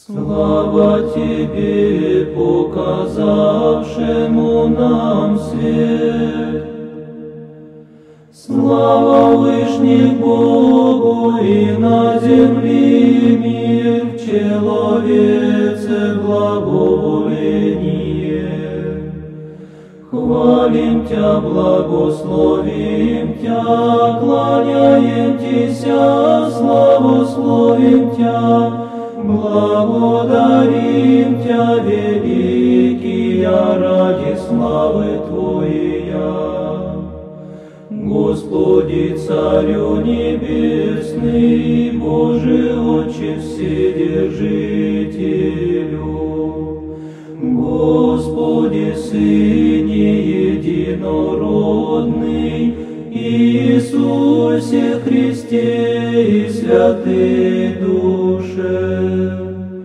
Слава Тебе, показавшему нам свет! Слава Вышних Богу и на земле мир, в человеце благоволение. Хвалим Тя, благословим Тя, кланяем Тися, славословим Тя, благодарим Тя, великий, ради славы Твоя. Господи, Царю Небесный, Боже, Отче Вседержителю, Господи, Сыне Единородный, Иисусе Христе и Святой Душе.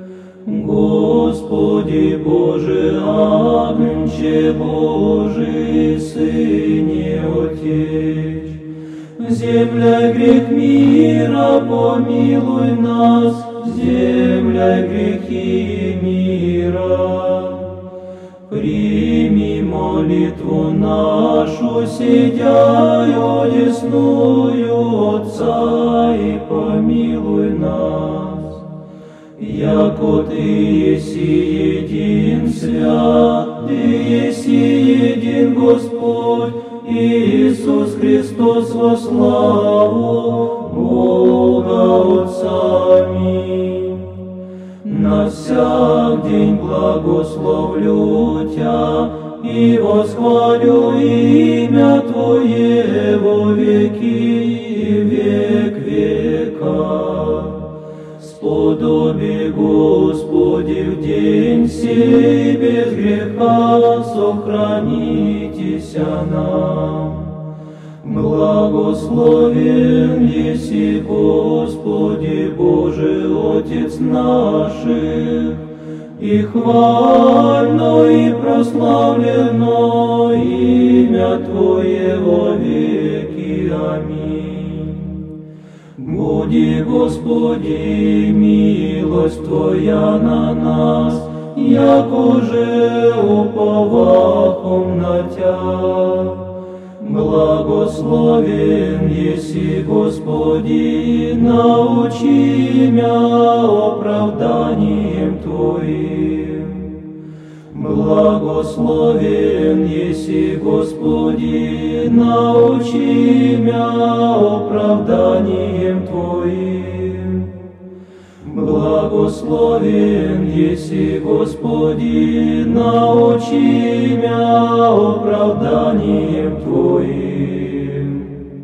Господи, Боже, Агнче Божий, Сыне Отече, земля грех мира, помилуй нас, земля грехи мира. Прими молитву нашу, сидяю одесную Отца, и помилуй нас. Яко Ты еси един свят, Ты еси един Господь, Иисус Христос во славу Бога Отца. Аминь. На всяк день благословлю Тя и восхвалю имя Твое во веки и век века. Сподоби, Господи, в день сей без греха сохранитеся нам. Благословен еси, Господи, Боже, Отец наших, и хвально и прославлено имя Твое во веки. Аминь. Буди, Господи, милость Твоя на нас, яко же уповахом на Тя. Благословен еси, Господи, научи мя оправданием Твоим. Благословен еси, Господи, научи мя оправданием Твоим. Благословен еси, Господи, научи мя оправданием Твоим.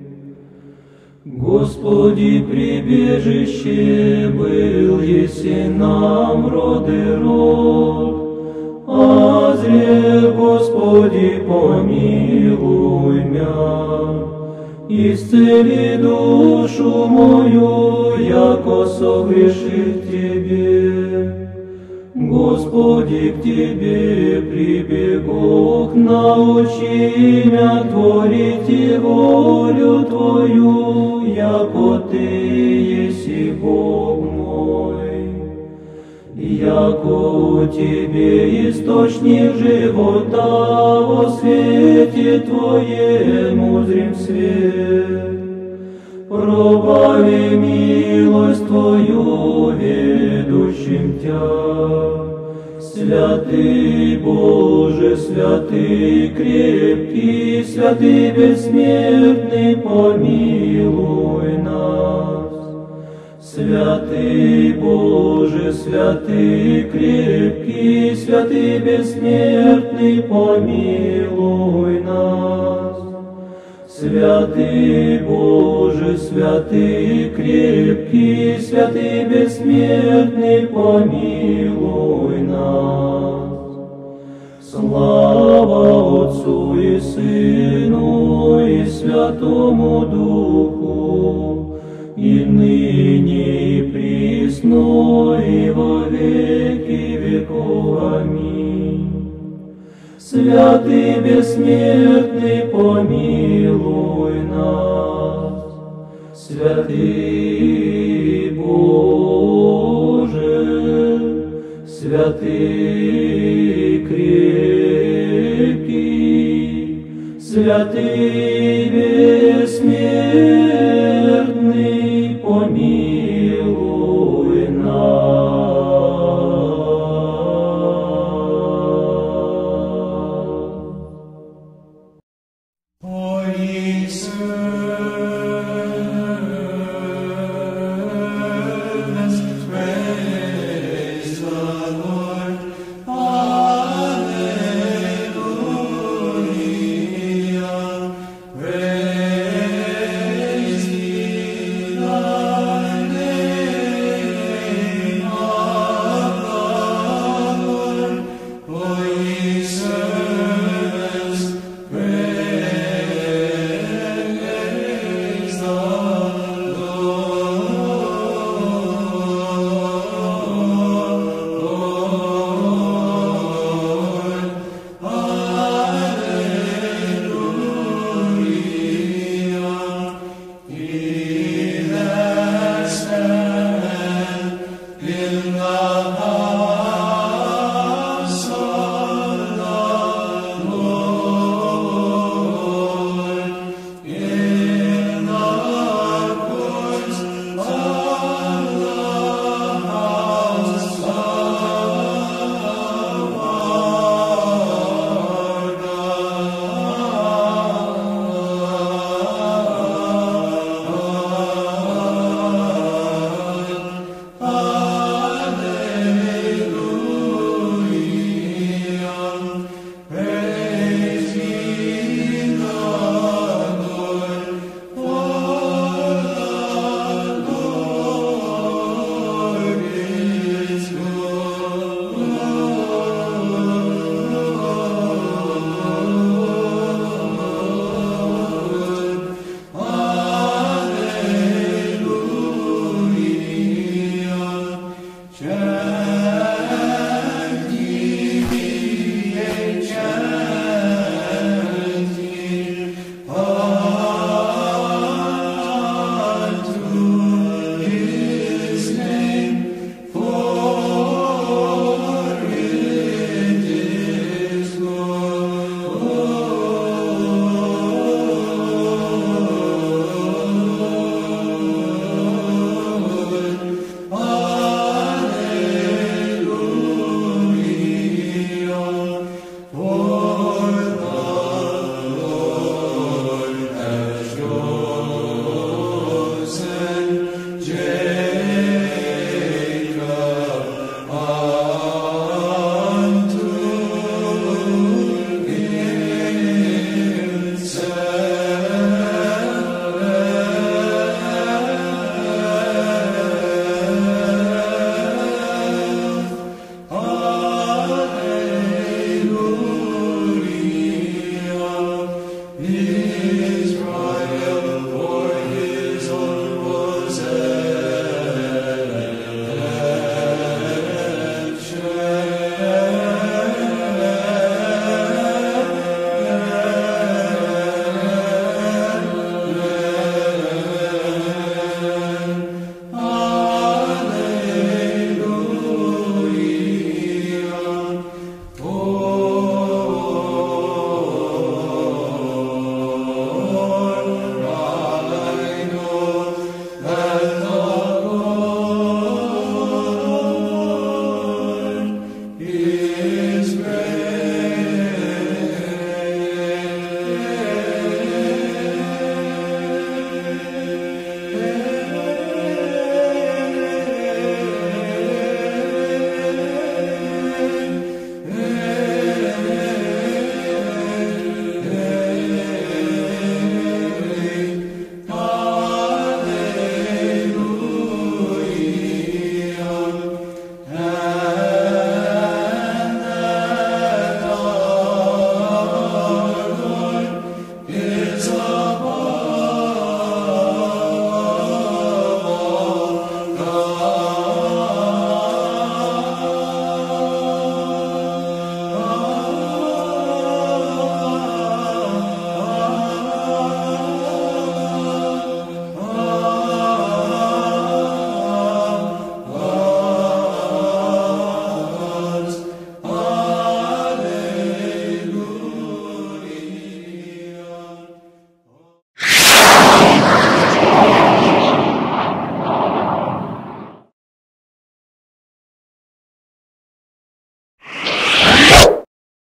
Господи, прибежище был еси нам род и род, азре, Господи, помилуй мя. Исцели душу мою, яко согрешил Тебе. Господи, к Тебе прибегу, научи мя творить волю Твою, яко Ты еси Бог мой. Яко у Тебе источник живота, во свете Твоем узрим свет. Пробави милость Твою, ведущим Тя. Святый Боже, святый крепкий, святый бессмертный, помилуй нас. Святый Боже, святый крепкий, святый бессмертный, помилуй нас. Святый Боже, святый крепкий, святый бессмертный, помилуй нас. Слава Отцу и Сыну и Святому Духу, и ныне, и присно, и во веки веков. Аминь. Святый бессмертный, помилуй нас. Святый Боже, святый крепкий, святый